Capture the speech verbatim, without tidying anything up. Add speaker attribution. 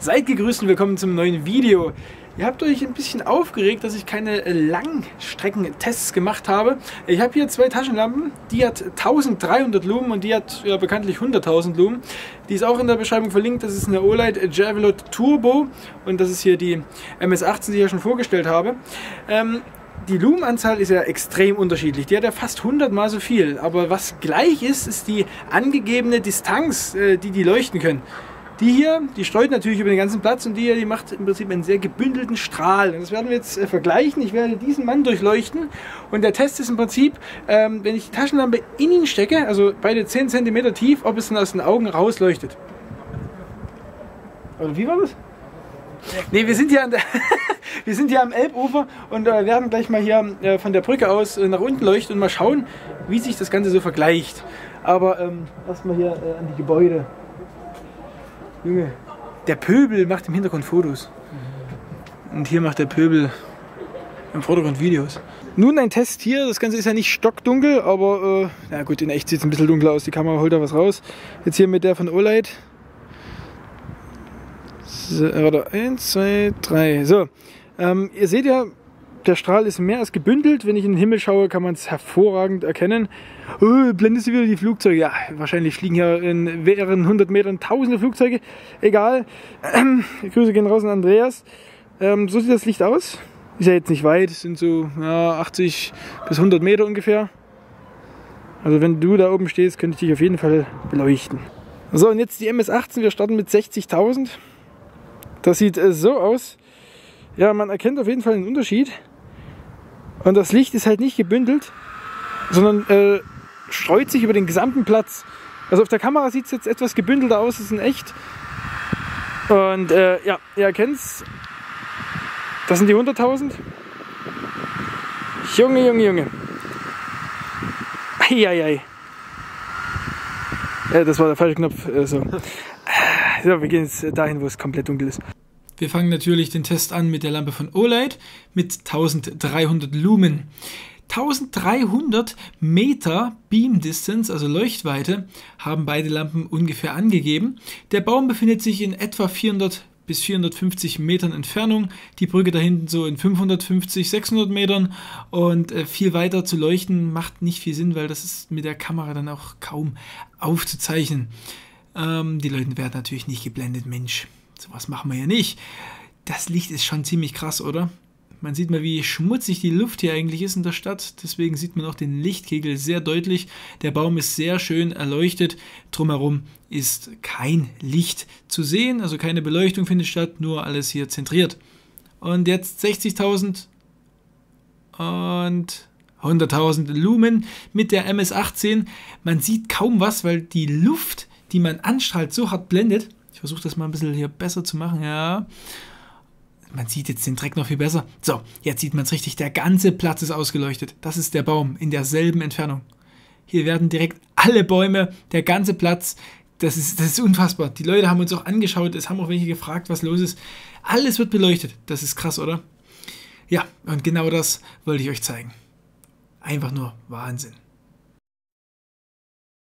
Speaker 1: Seid gegrüßt und willkommen zum neuen Video. Ihr habt euch ein bisschen aufgeregt, dass ich keine Langstreckentests gemacht habe. Ich habe hier zwei Taschenlampen, die hat dreizehnhundert Lumen und die hat ja bekanntlich hunderttausend Lumen. Die ist auch in der Beschreibung verlinkt. Das ist eine Olight Javelot Turbo und das ist hier die M S achtzehn, die ich ja schon vorgestellt habe. Ähm, Die Lumenanzahl ist ja extrem unterschiedlich. Die hat ja fast hundert Mal so viel. Aber was gleich ist, ist die angegebene Distanz, die die leuchten können. Die hier, die streut natürlich über den ganzen Platz und die hier, die macht im Prinzip einen sehr gebündelten Strahl. Und das werden wir jetzt äh, vergleichen. Ich werde diesen Mann durchleuchten und der Test ist im Prinzip, ähm, wenn ich die Taschenlampe in ihn stecke, also beide zehn Zentimeter tief, ob es dann aus den Augen rausleuchtet. Oder wie war das? Ne, wir sind hier an der wir sind hier am Elbufer und äh, werden gleich mal hier äh, von der Brücke aus äh, nach unten leuchten und mal schauen, wie sich das Ganze so vergleicht. Aber ähm, erstmal hier äh, an die Gebäude. Junge, der Pöbel macht im Hintergrund Fotos. Und hier macht der Pöbel im Vordergrund Videos. Nun ein Test hier. Das Ganze ist ja nicht stockdunkel, aber äh, na gut, in echt sieht es ein bisschen dunkler aus. Die Kamera holt da was raus. Jetzt hier mit der von Olight. So, warte, eins, zwei, drei. So, ähm, ihr seht ja, der Strahl ist mehr als gebündelt. Wenn ich in den Himmel schaue, kann man es hervorragend erkennen. Oh, blendest du wieder die Flugzeuge? Ja, wahrscheinlich fliegen ja in mehreren hundert Metern tausende Flugzeuge. Egal. Ähm, Grüße gehen raus an Andreas. Ähm, so sieht das Licht aus. Ist ja jetzt nicht weit. Es sind so ja, achtzig bis hundert Meter ungefähr. Also wenn du da oben stehst, könnte ich dich auf jeden Fall beleuchten. So, und jetzt die M S achtzehn. Wir starten mit sechzigtausend. Das sieht äh, so aus. Ja, man erkennt auf jeden Fall einen Unterschied. Und das Licht ist halt nicht gebündelt, sondern äh, streut sich über den gesamten Platz. Also auf der Kamera sieht es jetzt etwas gebündelter aus als in echt. Und äh, ja, ihr erkennt es. Das sind die hunderttausend. Junge, Junge, Junge. Eieiei. Ja, das war der falsche Knopf. Äh, so. So, wir gehen jetzt dahin, wo es komplett dunkel ist. Wir fangen natürlich den Test an mit der Lampe von Olight mit dreizehnhundert Lumen. dreizehnhundert Meter Beam Distance, also Leuchtweite, haben beide Lampen ungefähr angegeben. Der Baum befindet sich in etwa vierhundert bis vierhundertfünfzig Metern Entfernung. Die Brücke da hinten so in fünfhundertfünfzig, sechshundert Metern. Und äh, viel weiter zu leuchten macht nicht viel Sinn, weil das ist mit der Kamera dann auch kaum aufzuzeichnen. Ähm, die Leute werden natürlich nicht geblendet, Mensch. Sowas machen wir ja nicht. Das Licht ist schon ziemlich krass, oder? Man sieht mal, wie schmutzig die Luft hier eigentlich ist in der Stadt. Deswegen sieht man auch den Lichtkegel sehr deutlich. Der Baum ist sehr schön erleuchtet. Drumherum ist kein Licht zu sehen, also keine Beleuchtung findet statt, nur alles hier zentriert. Und jetzt sechzigtausend und hunderttausend Lumen mit der M S achtzehn. Man sieht kaum was, weil die Luft, die man anstrahlt, so hart blendet. Ich versuche das mal ein bisschen hier besser zu machen. Ja, man sieht jetzt den Dreck noch viel besser. So, jetzt sieht man es richtig. Der ganze Platz ist ausgeleuchtet. Das ist der Baum in derselben Entfernung. Hier werden direkt alle Bäume, der ganze Platz. Das ist, das ist unfassbar. Die Leute haben uns auch angeschaut. Es haben auch welche gefragt, was los ist. Alles wird beleuchtet. Das ist krass, oder? Ja, und genau das wollte ich euch zeigen. Einfach nur Wahnsinn.